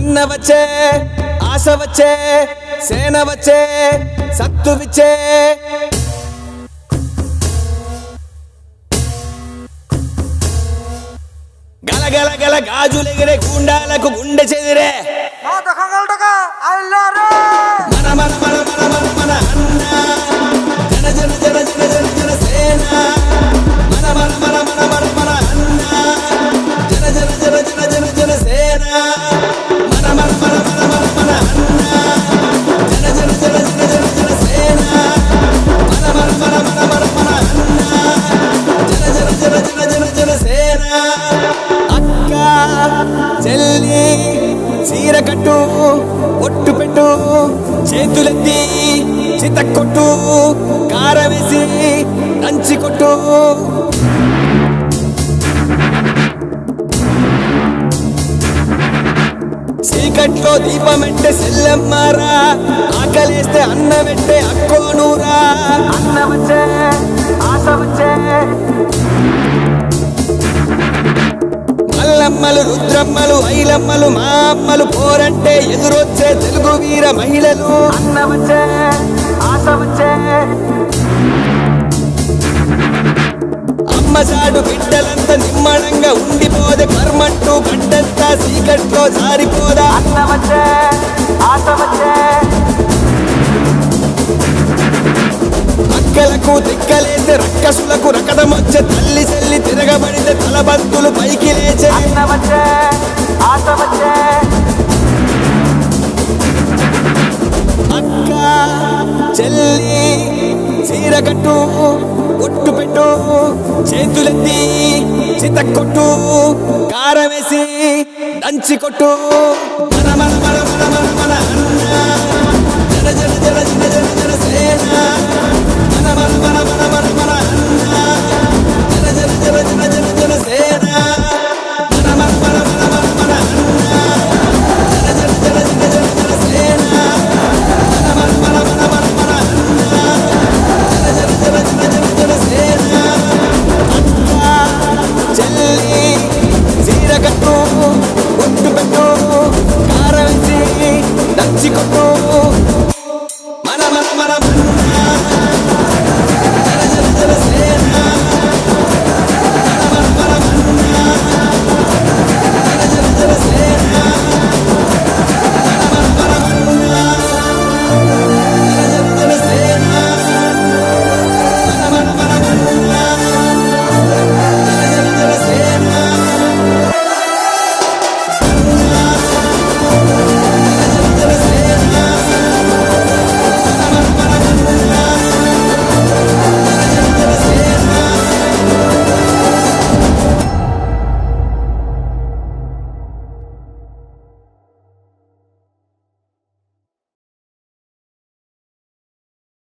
అన్న వచ్చే ఆశ వచ్చే సేన వచ్చే సత్తు విచ్చే గల గల గల గాజులెగిరే గుండాలకు గుండె చెదిరే మన మన మన మన మన మన అన్న జన జన జన జన జన జన సేన మన మన మన మన మన మన అన్న జన జన జన జన జన జన సేన మన మన మన మన మన మన అన్న జన జన జన జన జన జన సేన మన మన మన మన మన మన అన్న జన జన జన జన జన జన సేన అక్క చెల్లి చీర కట్టు ఒట్టు పెట్టు చేతులెత్తి చితక్కొట్టు కారం వేసి దంచి కొట్టు చీకట్లో దీపమంటే సెల్లమ్మారా ఆకలేస్తే అన్నమంటే అక్కోనూరా అన్న వచ్చే ఆశ వచ్చే మల్లమ్మలు రుద్రమ్మలు ఐలమ్మలు మా అమ్మలు పోరంటే ఎదురొచ్చే తెలుగు వీర మహిళలు అన్న వచ్చే ఆశ వచ్చే అమ్మసాడు బిడ్డలంతా నిమ్మడంగా ఉండిపోదే కర్మంటూ గడ్డంతా చీకట్లో జారిపోదా అన్న వచ్చే ఆశ వచ్చే అక్కలకు దిక్కలేసే రక్కసులకు రకదమొచ్చే తల్లి చెల్లి తిరగబడితే తలబంతులు పైకి లేచే అన్న వచ్చే ఆశ వచ్చే అక్క చెల్లి చీరకట్టు ఒట్టు పెట్టు చేతులెత్తి చితక్కొట్టు కారం వేసి దంచి కొట్టు మన మన మన మన మన మన అన్న జన జన జన జన జన జన సేన మన మన మన మన మన మన అన్న జన జన జన జన జన జన సేన మన మన మన మన మన మన అన్న జన జన జన జన జన జన సేన మన మన మన మన మన మన అన్న జన జన జన జన జన జన సేన అక్క చెల్లి చీర కట్టు ఒట్టు పెట్టు కారం వేసి దంచి కొట్టు